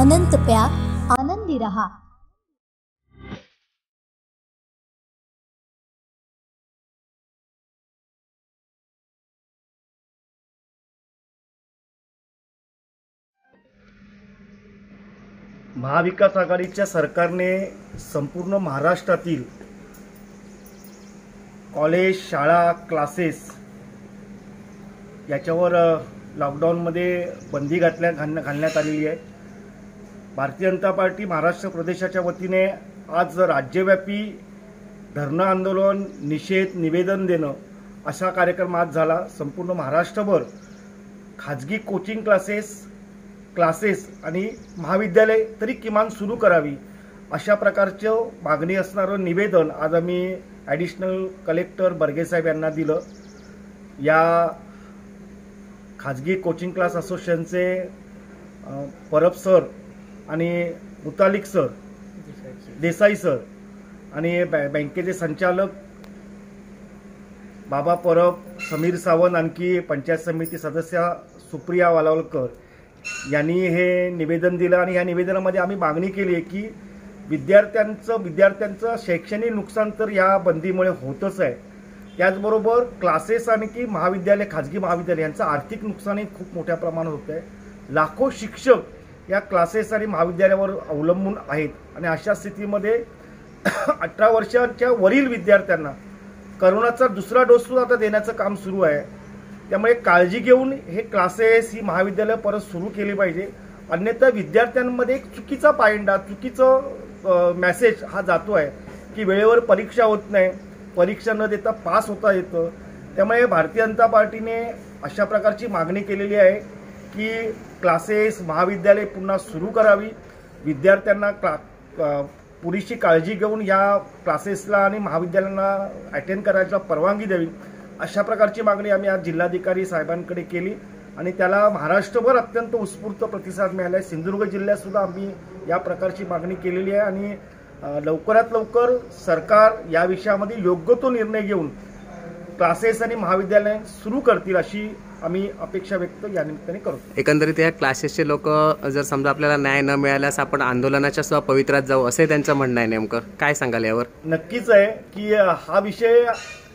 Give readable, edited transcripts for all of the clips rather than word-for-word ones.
अनंत प्यार, आनंदी रहा। महाविकास आघाडीच्या सरकारने संपूर्ण महाराष्ट्रातील कॉलेज, शाळा, क्लासेस याच्यावर लॉकडाऊनमध्ये बंदी घालण्यात आलेली आहे। भारतीय जनता पार्टी महाराष्ट्र प्रदेशाच्या वतीने आज राज्यव्यापी धरणं आंदोलन, निषेध निवेदन देणं असा कार्यक्रम आज झाला। संपूर्ण महाराष्ट्रभर खाजगी कोचिंग क्लासेस आणि महाविद्यालय तरी किमान सुरू करावी अशा प्रकारचं मागणी असणारं निवेदन आज आम्ही ॲडिशनल कलेक्टर बर्गे साहेब यांना दिलं। या खाजगी कोचिंग क्लास असोसिएशनचे परब सर आणि मुतालिक सर, देसाई सर आणि बँकेचे संचालक बाबा परब, समीर सावंत, आणखी पंचायत समिती सदस्य सुप्रिया वालावलकर यांनी हे निवेदन दिलं। आणि या निवेदनामध्ये आम्ही मागणी केली आहे की विद्यार्थ्यांचं शैक्षणिक नुकसान तर या बंदीमुळे होतच आहे, त्याचबरोबर क्लासेस आणि की महाविद्यालय, खाजगी महाविद्यालय यांचं आर्थिक नुकसानही खूप मोठ्या प्रमाणात होत आहे। लाखो शिक्षक या क्लासेस आणि महाविद्यालयावर अवलंबून आहेत आणि अशा स्थितीमध्ये 18 वर्षांच्या वरील विद्यार्थ्यांना करोनाचा दुसरा डोस सुद्धा आता देण्याचं काम सुरू आहे। त्यामुळे काळजी घेऊन हे क्लासेस, ही महाविद्यालय परत सुरू केली पाहिजे, अन्यथा विद्यार्थ्यांमध्ये एक चुकीचा पायंडा, चुकीचं मेसेज हा जातो आहे की वेळेवर परीक्षा होत नाही, परीक्षा न देता पास होता येतं। त्यामुळे भारतीय जनता पार्टीने अशा प्रकारची मागणी केलेली आहे की क्लासेस, महाविद्यालय पुन्हा सुरू करावी, विद्यार्थ्यांना पुरेशी काळजी घेऊन या क्लासेसला आणि महाविद्यालयांना अटेंड करायला परवानगी द्यावी अशा प्रकारची मागणी आम्ही आज जिल्हाधिकारी साहेबांकडे केली आणि त्याला महाराष्ट्रभर अत्यंत उत्स्फूर्त प्रतिसाद मिळाला आहे। सिंधुदुर्ग जिल्ह्यात सुद्धा आम्ही या प्रकारची मागणी केलेली आहे आणि लवकरात लवकर सरकार या विषयामध्ये योग्य तो निर्णय घेऊन क्लासेस आणि महाविद्यालय सुरू करतील अशी आम्ही अपेक्षा व्यक्त या निमित्ताने करतो। एकंदरीत या क्लासेसचे लोक जर समजा आपल्याला न्याय न मिळाल्यास आपण आंदोलनाच्या सुद्धा पवित्रात जाऊ असे त्यांचं म्हणणं आहे, नेमकं काय सांगाल यावर? नक्कीच आहे की हा विषय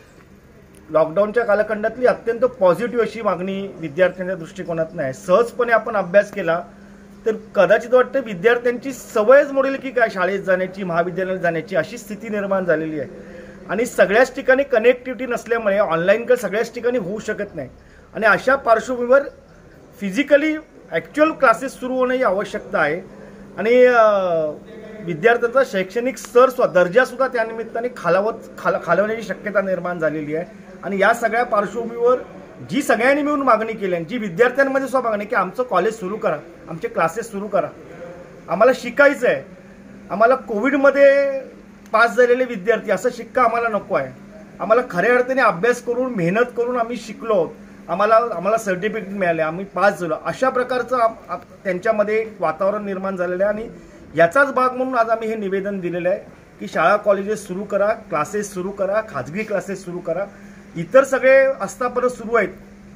लॉकडाऊनच्या कालखंडातली अत्यंत पॉझिटिव्ह अशी मागणी विद्यार्थ्यांच्या दृष्टिकोनातून आहे। सहजपणे आपण अभ्यास केला तर कदाचित वाटतं विद्यार्थ्यांची सवयच मोडेल की काय शाळेत जाण्याची, महाविद्यालयात जाण्याची अशी स्थिती निर्माण झालेली आहे आणि सगळ्याच ठिकाणी कनेक्टिव्हिटी नसल्यामुळे ऑनलाईन सगळ्याच ठिकाणी होऊ शकत नाही आणि अशा पार्श्वभूमीवर फिजिकली ॲक्च्युअल क्लासेस सुरू होणं ही आवश्यकता आहे आणि विद्यार्थ्यांचा शैक्षणिक दर्जासुद्धा त्यानिमित्ताने खालवण्याची शक्यता निर्माण झालेली आहे आणि या सगळ्या पार्श्वभूमीवर जी सगळ्यांनी मिळून मागणी केली आणि जी विद्यार्थ्यांमध्ये सुद्धा मागणी की आमचं कॉलेज सुरू करा, आमचे क्लासेस सुरू करा, आम्हाला शिकायचं आहे, आम्हाला कोविडमध्ये पास झालेले विद्यार्थी असं शिक्का आम्हाला नको आहे, आम्हाला खऱ्या अर्थाने अभ्यास करून मेहनत करून आम्ही शिकलो, आम्हाला सर्टिफिकेट मिळाले, आम्ही पास झालो, अशा प्रकारचं त्यांच्यामध्ये वातावरण निर्माण झालेलं आहे आणि याचाच भाग म्हणून आज आम्ही हे निवेदन दिलेलं आहे की शाळा कॉलेजेस सुरू करा, क्लासेस सुरू करा, खाजगी क्लासेस सुरू करा, इतर सगळे आस्थापनं सुरू आहेत,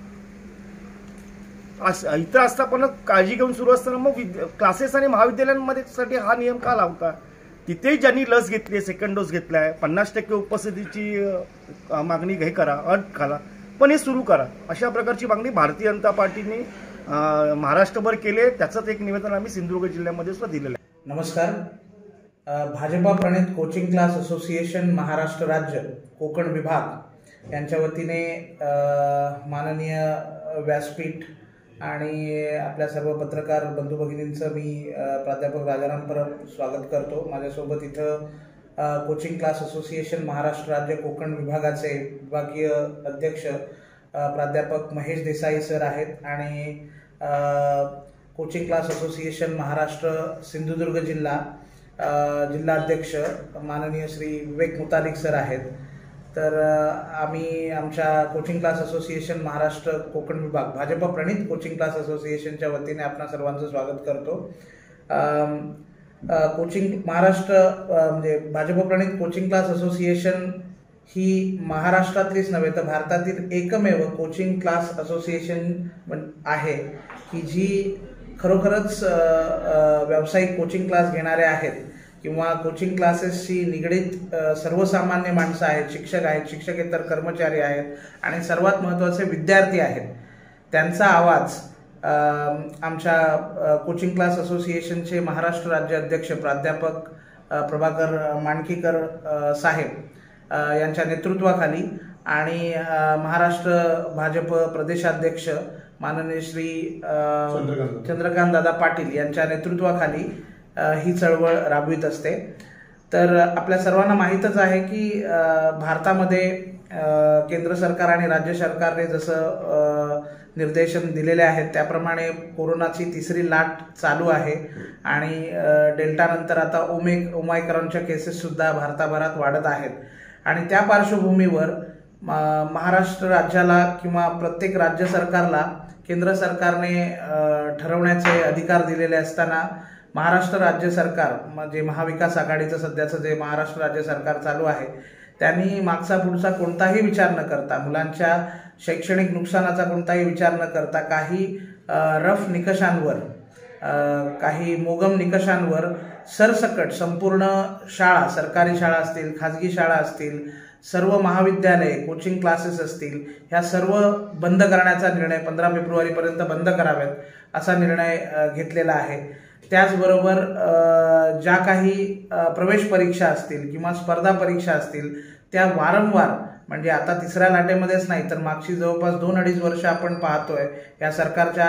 इतर आस्थापनं काळजी घेऊन सुरू असताना मग क्लासेस आणि महाविद्यालयांमध्ये साठी हा नियम का लावता? तिथेही ज्यांनी लस घेतली, सेकंड डोस घेतलाय, 50% उपस्थितीची मागणी हे करा, अट घाला, पण हे सुरू करा अशा प्रकारची मागणी भारतीय जनता पार्टीने महाराष्ट्रभर केली आहे। त्याचंच एक निवेदन आम्ही सिंधुदुर्ग जिल्ह्यामध्ये सुद्धा दिलेलं आहे। नमस्कार। भाजपा प्रणित कोचिंग क्लास असोसिएशन महाराष्ट्र राज्य कोकण विभाग यांच्या वतीने माननीय व्यासपीठ आणि आपल्या सर्व पत्रकार बंधू भगिनींचं मी प्राध्यापक राजाराम परब स्वागत करतो। माझ्यासोबत इथं कोचिंग क्लास असोसिएशन महाराष्ट्र राज्य कोकण विभागाचे विभागीय अध्यक्ष प्राध्यापक महेश देसाई सर आहेत आणि coaching class association Maharashtra Sindhudurg जिल्हाध्यक्ष माननीय श्री विवेक मुतालिक सर आहेत। तर आम्ही आमच्या coaching class association Maharashtra Konkan विभाग भाजपा प्रणित कोचिंग क्लास असोसिएशनच्या वतीने आपणा सर्वांचं स्वागत करतो। कोचिंग महाराष्ट्र म्हणजे भाजपा प्रणित कोचिंग क्लास असोसिएशन ही महाराष्ट्रातलीच नव्हे तर भारतातील एकमेव कोचिंग क्लास असोसिएशन आहे की जी खरोखरच व्यावसायिक कोचिंग क्लास घेणारे आहेत किंवा कोचिंग क्लासेसशी निगडीत सर्वसामान्य माणसं आहेत, शिक्षक आहेत, शिक्षकेतर कर्मचारी आहेत आणि सर्वात महत्त्वाचे विद्यार्थी आहेत, त्यांचा आवाज आमच्या कोचिंग क्लास असोसिएशनचे महाराष्ट्र राज्य अध्यक्ष प्राध्यापक प्रभाकर मांडकीकर साहेब यांच्या नेतृत्वाखाली आणि महाराष्ट्र भाजप प्रदेशाध्यक्ष माननीय श्री चंद्रकांत दादा पाटील यांच्या नेतृत्वाखाली ही चळवळ राबवित असते। तर आपल्या सर्वांना माहीतच आहे की भारतामध्ये केंद्र सरकार आणि राज्य सरकारने जसं निर्देशन दिलेले आहेत त्याप्रमाणे कोरोनाची तिसरी लाट चालू आहे आणि डेल्टा नंतर आता ओमायक्रॉनच्या केसेस सुद्धा भारताभरात वाढत आहेत आणि त्या पार्श्वभूमीवर महाराष्ट्र राज्याला किंवा प्रत्येक राज्य सरकारला केंद्र सरकारने ठरवण्याचे अधिकार दिलेले असताना महाराष्ट्र राज्य सरकार म्हणजे महाविकास आघाडीचं सध्याचं जे महाराष्ट्र राज्य सरकार चालू आहे त्यांनी मागचा पुढचा कोणताही विचार न करता, मुलांच्या शैक्षणिक नुकसानाचा कोणताही विचार न करता काही रफ निकषांवर, काही मोगम निकषांवर सरसकट संपूर्ण शाळा, सरकारी शाळा असतील, खाजगी शाळा असतील, सर्व महाविद्यालये, कोचिंग क्लासेस असतील, ह्या सर्व बंद करण्याचा निर्णय 15 फेब्रुवारीपर्यंत बंद कराव्यात असा निर्णय घेतलेला आहे। त्याचबरोबर ज्या काही प्रवेश परीक्षा असतील किंवा स्पर्धा परीक्षा असतील त्या वारंवार, म्हणजे आता तिसऱ्या लाटेमध्येच नाही तर मागची जवळपास 2-2.5 वर्ष आपण पाहतोय या सरकारच्या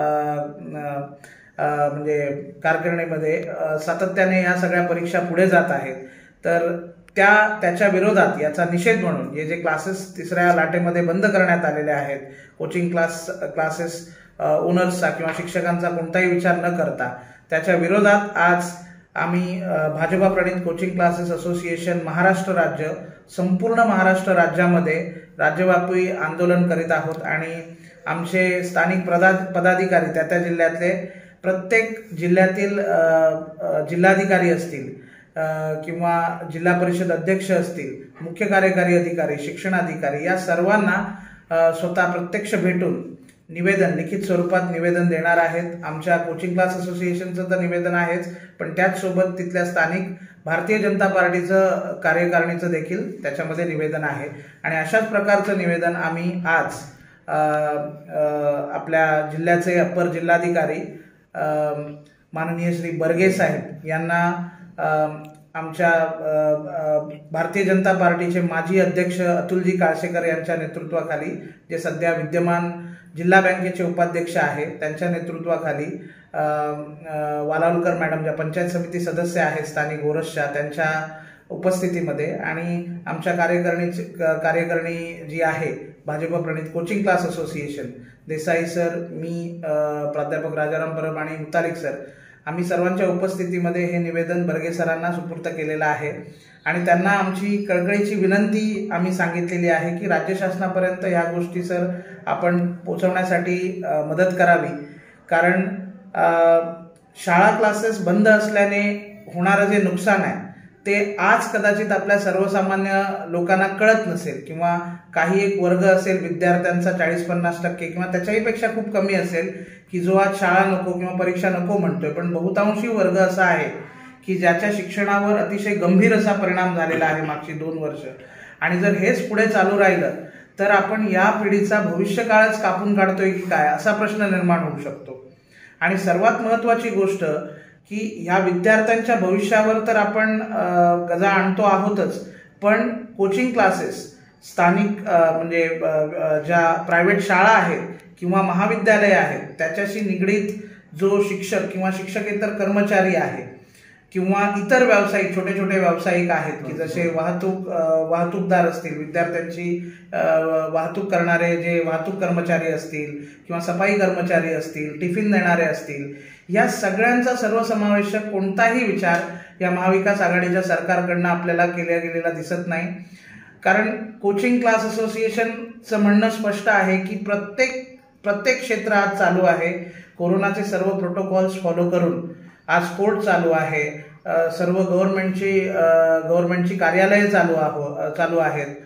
म्हणजे कारकिर्दीमध्ये सातत्याने या सगळ्या परीक्षा पुढे जात आहेत। तर त्याच्या विरोधात याचा निषेध म्हणून हे जे क्लासेस तिसऱ्या लाटेमध्ये बंद करण्यात आलेले आहेत, कोचिंग क्लासेस ओनर्सचा किंवा शिक्षकांचा कोणताही विचार न करता त्याच्या विरोधात आज आम्ही भाजपा प्रणित कोचिंग क्लासेस असोसिएशन महाराष्ट्र राज्य संपूर्ण महाराष्ट्र राज्यामध्ये राज्यव्यापी आंदोलन करीत आहोत आणि आमचे स्थानिक पदाधिकारी त्या जिल्ह्यातले प्रत्येक जिल्ह्यातील जिल्हाधिकारी असतील किंवा जिल्हा परिषद अध्यक्ष असतील, मुख्य कार्यकारी अधिकारी, शिक्षणाधिकारी या सर्वांना स्वतः प्रत्यक्ष भेटून निवेदन, लिखित स्वरूपात निवेदन देणार आहेत। आमच्या कोचिंग क्लास असोसिएशनचं तर निवेदन आहेच, पण त्याचसोबत तिथल्या स्थानिक भारतीय जनता पार्टीचं कार्यकारिणीचं देखील त्याच्यामध्ये निवेदन आहे आणि अशाच प्रकारचं निवेदन आम्ही आज आपल्या जिल्ह्याचे अप्पर जिल्हाधिकारी माननीय श्री बर्गे साहेब यांना आमच्या भारतीय जनता पार्टीचे माजी अध्यक्ष अतुलजी काळसेकर यांच्या नेतृत्वाखाली, जे सध्या विद्यमान जिल्हा बँकेचे उपाध्यक्ष आहे त्यांच्या नेतृत्वाखाली, वालावलकर मॅडम ज्या पंचायत समिती सदस्य आहेत स्थानिक गोरसच्या त्यांच्या उपस्थितीमध्ये आणि आमच्या कार्यकारिणी जी आहे भाजपा प्रणित coaching class association, Desai sir, मी, प्राध्यापक राजाराम परब आणि मुतालिक सर, आम्ही सर्वांच्या उपस्थितीमध्ये हे निवेदन बर्गे सरांना सुपूर्द केलेलं आहे आणि त्यांना आमची कळकळीची विनंती आम्ही सांगितलेली आहे की राज्य शासनापर्यंत ह्या गोष्टी सर आपण पोहोचवण्यासाठी मदत करावी, कारण शाळा क्लासेस बंद असल्याने होणारं जे नुकसान आहे ते आज कदाचित आपल्या सर्वसामान्य लोकांना कळत नसेल किंवा काही एक वर्ग असेल विद्यार्थ्यांचा 40-50% किंवा त्याच्याही पेक्षा खूप कमी असेल की जो आज शाळा नको किंवा परीक्षा नको म्हणतोय, पण बहुतांशी वर्ग असा आहे की ज्याच्या शिक्षणावर अतिशय गंभीर असा परिणाम झालेला आहे मागची 2 वर्ष आणि जर हेच पुढे चालू राहिलं तर आपण या पिढीचा भविष्यकाळच कापून काढतोय की काय असा प्रश्न निर्माण होऊ शकतो। आणि सर्वात महत्त्वाची गोष्ट की ह्या विद्यार्थ्यांच्या भविष्यावर तर आपण गजा आणतो आहोतच, पण कोचिंग क्लासेस स्थानिक म्हणजे ज्या प्रायव्हेट शाळा आहेत किंवा महाविद्यालय आहेत त्याच्याशी निगडीत जो शिक्षक किंवा शिक्षकेतर कर्मचारी आहे किंवा इतर व्यावसायिक छोटे छोटे व्यावसायिक आहेत की जसे वाहतूकदार असतील, विद्यार्थ्यांची वाहतूक करणारे जे वाहतूक कर्मचारी असतील किंवा सफाई कर्मचारी असतील, टिफिन देणारे असतील, या सगळ्यांचा सर्वसमावेशक कोणताही विचार या महाविकास आघाडीच्या सरकारकडनं आपल्याला केला गेलेला दिसत नाही। कारण कोचिंग क्लास असोसिएशनचं म्हणणं स्पष्ट आहे की प्रत्येक क्षेत्र आज चालू आहे, कोरोनाचे सर्व प्रोटोकॉल्स फॉलो करून आज कोर्ट चालू आहे, सर्व गव्हर्नमेंटची कार्यालये चालू आहेत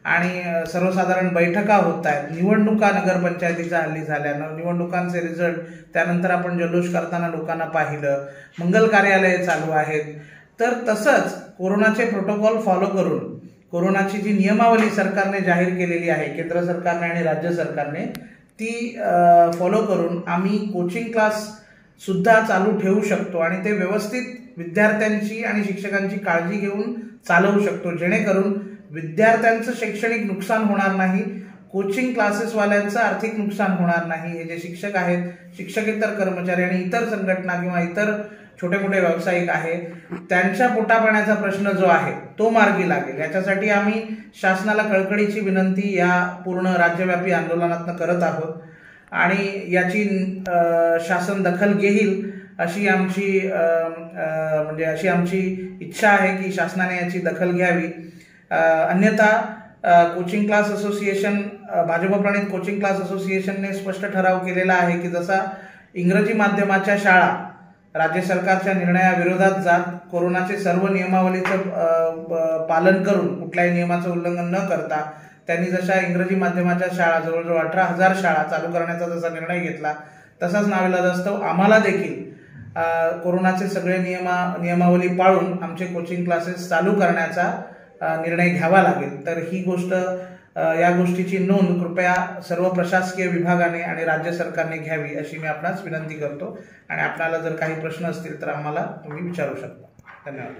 आणि सर्वसाधारण बैठका होत आहेत, निवडणुका नगरपंचायतीच्या हल्ली झाल्या, निवडणुकांचे रिझल्ट, त्यानंतर आपण जल्लोष करताना लोकांना पाहिलं, मंगल कार्यालये चालू आहेत. तर तसंच कोरोनाचे प्रोटोकॉल फॉलो करून कोरोनाची जी नियमावली सरकारने जाहीर केलेली आहे, केंद्र सरकारने आणि राज्य सरकारने, ती फॉलो करून आम्ही कोचिंग क्लास सुद्धा चालू ठेवू शकतो आणि ते व्यवस्थित विद्यार्थ्यांची आणि शिक्षकांची काळजी घेऊन चालवू शकतो, जेणेकरून विद्यार्थ्यांचं शैक्षणिक नुकसान होणार नाही, कोचिंग क्लासेसवाल्यांचं आर्थिक नुकसान होणार नाही. हे जे शिक्षक आहेत, शिक्षकेतर कर्मचारी आणि इतर संघटना किंवा इतर छोटे मोठे व्यावसायिक आहेत, त्यांच्या पोटापाण्याचा प्रश्न जो आहे तो मार्गी लागेल. याच्यासाठी आम्ही शासनाला कळकळीची विनंती या पूर्ण राज्यव्यापी आंदोलनातून करत आहोत आणि याची शासन दखल घेईल अशी आमची इच्छा आहे की शासनाने याची दखल घ्यावी. अन्यथा कोचिंग क्लास असोसिएशन, भाजप प्रणित कोचिंग क्लास असोसिएशनने स्पष्ट ठराव केलेला आहे की जसा इंग्रजी माध्यमाच्या शाळा राज्य सरकारच्या निर्णयाविरोधात जात कोरोनाचे सर्व नियमावलीचं पालन करून, कुठल्याही नियमाचं उल्लंघन न करता, त्यांनी जशा इंग्रजी माध्यमाच्या शाळा जवळजवळ 18,000 शाळा चालू करण्याचा जसा निर्णय घेतला, तसाच नाविलाजास्तव आम्हाला देखील कोरोनाचे सगळे नियमावली पाळून आमचे कोचिंग क्लासेस चालू करण्याचा निर्णय घ्यावा लागेल. तर ही गोष्ट, या गोष्टीची नोंद कृपया सर्व प्रशासकीय विभागाने आणि राज्य सरकारने घ्यावी अशी मी आपणास विनंती करतो आणि आपल्याला जर काही प्रश्न असतील तर आम्हाला तुम्ही विचारू शकता. धन्यवाद.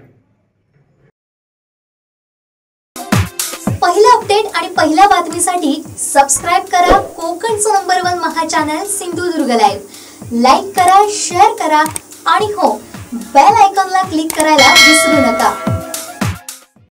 पहिला अपडेट आणि पहिल्या बातमीसाठी सबस्क्राईब करा कोकणचं number 1 Maha channel Sindhudurg live. Like करा, शेअर करा आणि हो, बेल आयकॉनला क्लिक करायला विसरू नका.